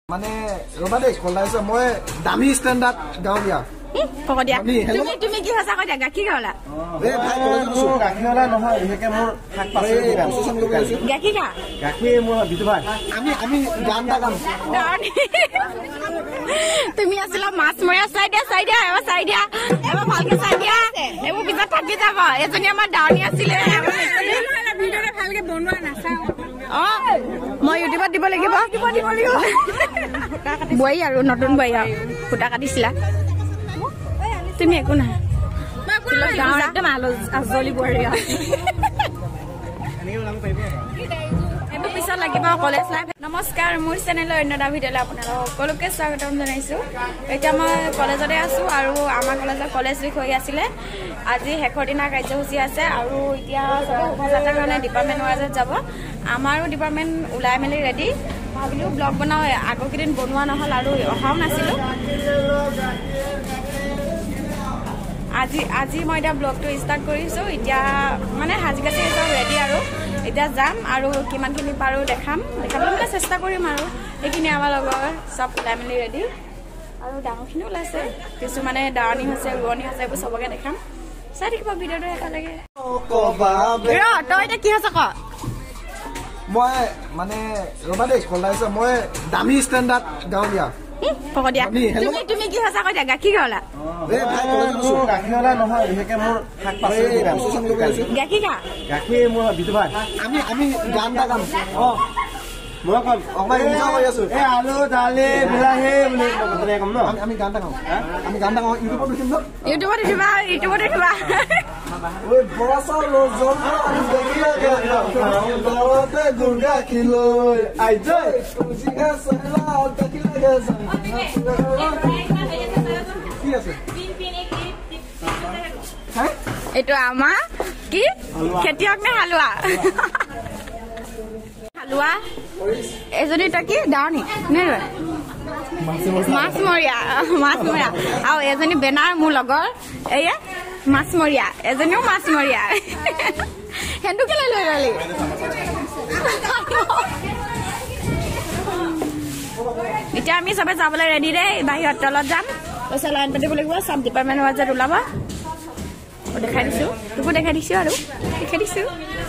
মানে ৰবা দেই কলাইছে মই দামী ষ্টেণ্ডাৰ্ড গাঁৱলীয়া পকদিয়া তুমি কি হসা কইয়া গাখি খালা এ ভাই কলেজটো গাখি খালা নহয় একে মোৰ শাক পাচলি প্ৰসেসন কৰি আছে গাখি খা গাখি মোৰ বিতু ভাই আমি গান গাম তুমি আসলা মাছ ময়া সাইডা এবা ভালকে সাইডা এবা বিজা থাকি যাব এজনী আমাৰ ডাউনি আছিল ভিডিওৰে ভালকে বনোৱা নাছা মই ইউটিউবত দিব লাগিব বই আৰু নতুন বই ফুটা কাটিছিলা তুমি একো না গাঁৱৰ একদম আজলি বঢ়িয়া এটো পিছত লাগিব কলেজ লাইফ নমস্কাৰ মোৰ চেনেলৰ অন্য এটা ভিডিঅ'লৈ আপোনালোক সকলোকে স্বাগতম জনাইছো এতিয়া মই কলেজতে আছো আৰু আমাৰ কলেজৰ কলেজ উইক হৈ আছিল আজি শেষৰ দিনা কাৰ্যসূচী আছে আৰু এতিয়া শোভাযাত্ৰাৰ কাৰণে ডিপাৰ্টমেণ্ট ৱাইজত যাব আমাৰো ডিপাৰ্টমেণ্ট ওলাই মেলি ৰেডি ভাবিলো ব্লগ বনাও আগৰ কেইদিন বনোৱা নহল আৰু অহাও নাছিলো আজি মই এটা ব্লগটো ষ্টাৰ্ট কৰিছো এতিয়া মানে হাজিকাছি সব ৰেডি আৰু এতিয়া যাম আৰু কিমানখিনি পাৰো দেখাবলৈ চেষ্টা কৰিম আৰু এইখিনি আমাৰ লগৰ সব ওলাই মেলি ৰেডি আৰু ডাঙৰখিনি ওলাইছে কিছুমানে ডাৱনি হৈছে ৰোৱনি হৈছে এইবোৰ সবকে দেখাম চাই থাকিব ভিডিঅ'টো এটা লাগে তই এতিয়া কি হৈছে ক মই মানে ৰবা দেই কলাইছে মই দামী ষ্টেণ্ডাৰ্ড গাঁৱলীয়া পকদিয়া তুমি কি হসা কইয়া গাখি খালা এ ভাই কলেজটো গাখি খালা নহয় একে মোৰ শাক পাচলি প্ৰসেসন কৰি আছে গাখি খা গাখি মোৰ বিতু ভাই আমি গান গাম মই কম অকমান ইনজয় কৰি আছো এ আলু দালি বিলাহী বুলি কথা কম ন আমি গান গাম ইউটিউবত দিম ন ইউটিউবত দেখিবা ওই বড়াসা লোজন দেখিলা গলতে গুঙ্গা কিলো আই জয় তুজিগা সলা দেখিলা গেছ কি আছে হ্যাঁ এটো আমা কি খেতিয়ক নে হালুয়া হালুয়া এজনী টাকি ডাউনি নে মাছ মৰিয়া আৰু এজনী বেনাৰ মোৰ লগৰ এয়া মাছ মৰিয়া এজনীও মাছ মৰিয়া হেন্দু কেলে লৈ ৰলি এতিয়া আমি সবে যাবলৈ ৰেডি দেই বাহিৰত তলত যাম পইচা লাইন পাতিব লাগিব সব ডিপাৰ্টমেণ্ট ৱাইজত ওলাব দেখাই দিছো তোকো দেখাই দিছো আৰু দেখাই দিছো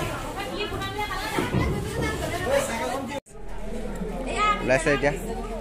লাইছে এতিয়া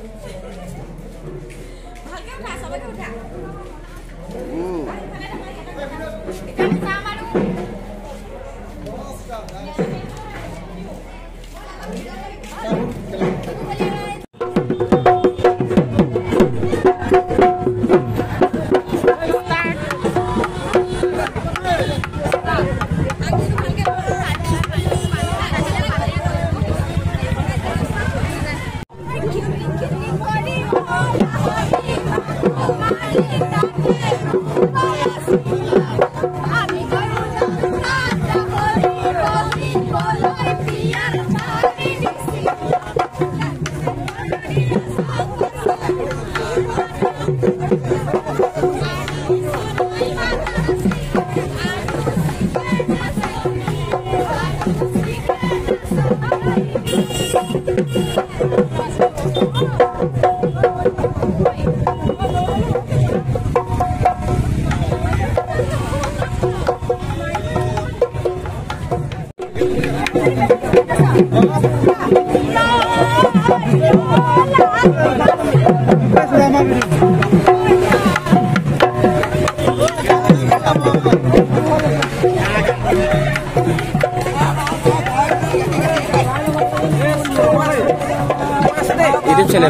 YouTube channel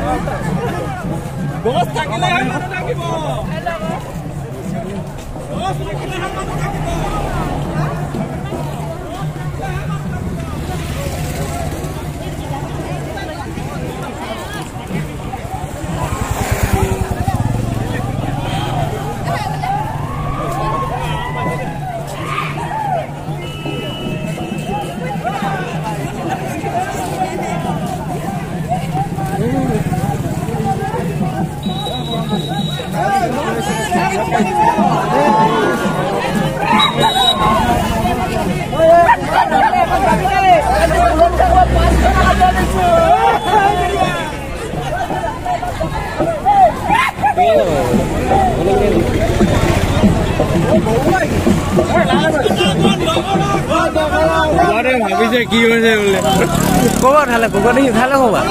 Bos, থাকিলে মানুহ থাকিব। ভাবিছে কি হৈছে বোলে ক'ব ঠালে ক'ব দেখি ঠালে ক'বা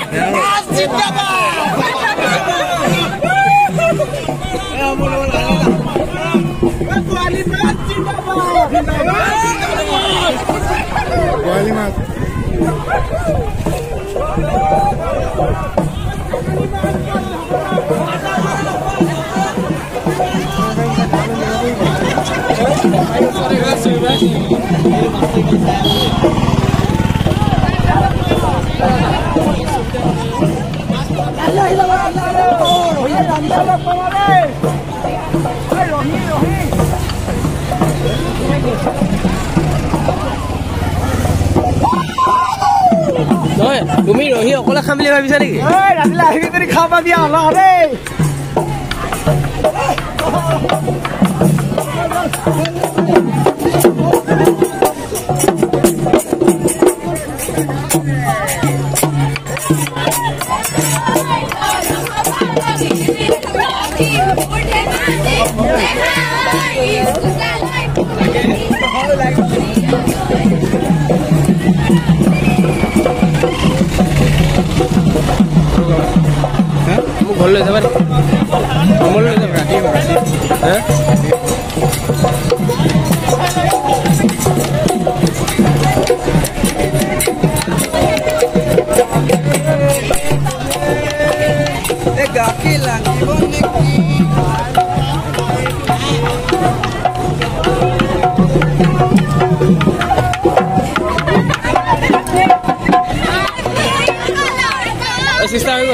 তুমি ৰহি অকলে খাম বুলি ভাবিছা নেকি ৰাতিলে আহিবি যদি খাব দিয়া অলপ দেই ঘৰলৈ যাবা ঘৰলৈ যাবা ৰাতি গাখীৰ লাগিব নেকি চিষ্টাৰ হৈ গ'ল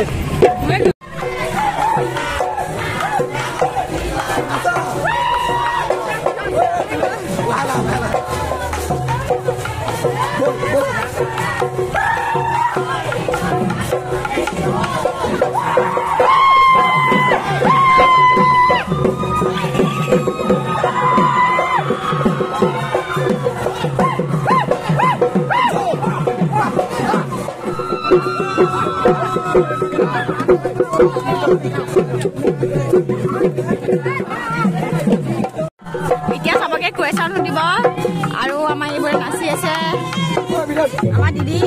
এতিয়া সবকে কুৱেশ্যন সুধিব আৰু আমাৰ এইবোৰে নাচি আছে আমাৰ দিদি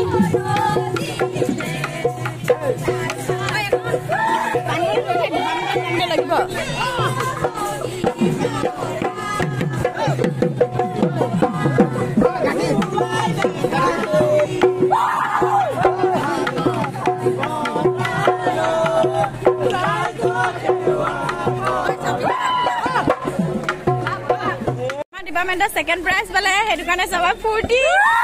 লাগিব ডিপাৰ্টমেণ্টৰ ছেকেণ্ড প্ৰাইজ পালে সেইটো কাৰণে সবাই ফূৰ্তি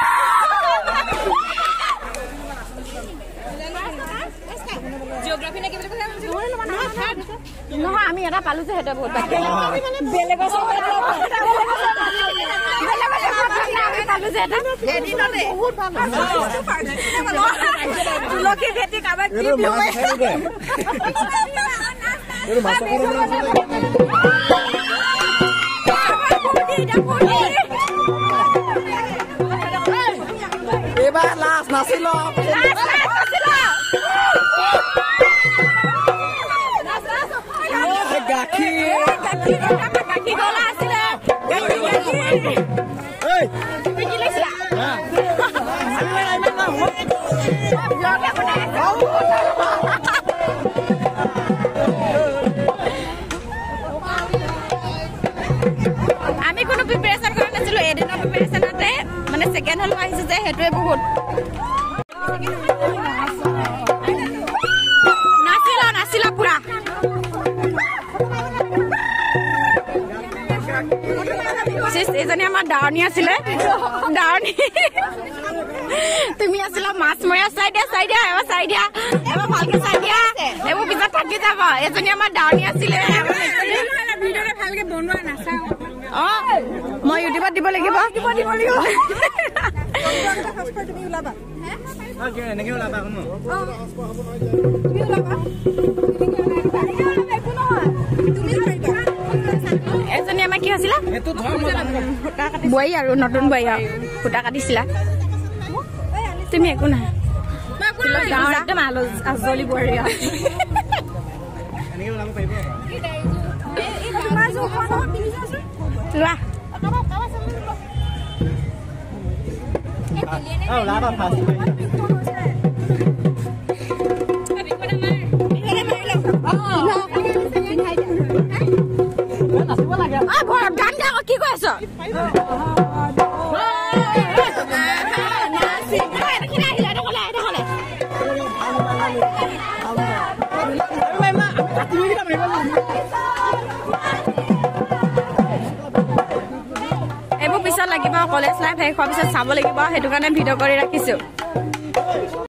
নহয় আমি এটা পালো যে সেইটো বহুত তুলসী ভেটি কাৰোবাক এইবাৰ লাষ্ট নাছিল আমি কোনো প্ৰিপাৰেচন কৰা নাছিলো এদিনৰ প্ৰিপাৰেচনতে মানে ছেকেণ্ড হল আহিছে যে সেইটোৱে বহুত নাছিলা পুৰা এইজনী আমাৰ দাৱনী আছিলে দাৱনী তুমি আছিলা মাছমৰীয়া চাই দিয়া এবাৰ ভালকে চাই দিয়া এইবোৰ পিছত থাকি যাব এজনী আমাৰ দাৱনী আছিলে ভালকে বনোৱা নাচাওঁ মই ইউটিউবত দিব লাগিব এজনী আমাৰ কি হৈছিলে বোৱাৰী আৰু নতুন বোৱাৰী আৰু সূতা কাটিছিলা তুমি একো নাই একদম আজলি বোৱাৰী লোৱা গান গা কি কৈ আছ এইবোৰ পিছত লাগিব কলেজ লাইফ শেষ হোৱাৰ পিছত চাব লাগিব সেইটো কাৰণে ভিডিঅ' কৰি ৰাখিছো